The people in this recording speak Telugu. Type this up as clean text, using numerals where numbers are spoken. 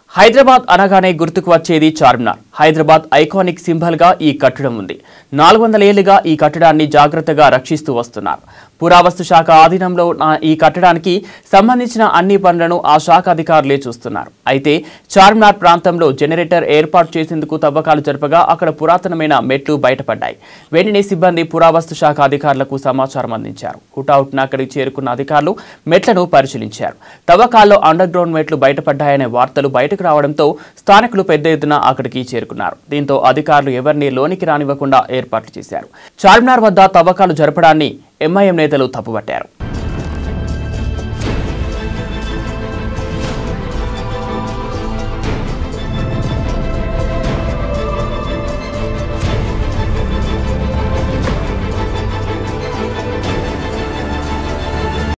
హైదరాబాద్ అనగానే గుర్తుకు వచ్చేది చార్మినార్. హైదరాబాద్ ఐకానిక్ సింబల్ గా ఈ కట్టడం ఉంది. 400 ఏళ్లుగా ఈ కట్టడాన్ని జాగ్రత్తగా రక్షిస్తూ వస్తున్నారు. పురావస్తు శాఖ ఆధీనంలో ఈ కట్టడానికి సంబంధించిన అన్ని పనులను ఆ శాఖ అధికారులే చూస్తున్నారు. అయితే చార్మినార్ ప్రాంతంలో జనరేటర్ ఏర్పాటు చేసేందుకు తవ్వకాలు జరపగా అక్కడ పురాతనమైన మెట్లు బయటపడ్డాయి. వెంటనే సిబ్బంది పురావస్తు శాఖ అధికారులకు సమాచారం అందించారు. హుటాహుటిన అక్కడికి చేరుకున్న అధికారులు మెట్లను పరిశీలించారు. తవ్వకాల్లో అండర్ గ్రౌండ్ మెట్లు బయటపడ్డాయనే వార్తలు బయటకు రావడంతో స్థానికులు పెద్ద ఎత్తున అక్కడికి చేరుకున్నారు. దీంతో అధికారులు ఎవరిని లోనికి రానివ్వకుండా ఏర్పాట్లు చేశారు. చార్మినార్ వద్ద తవ్వకాలు జరపడాన్ని ఎంఐఎం నేతలు తప్పుపట్టారు.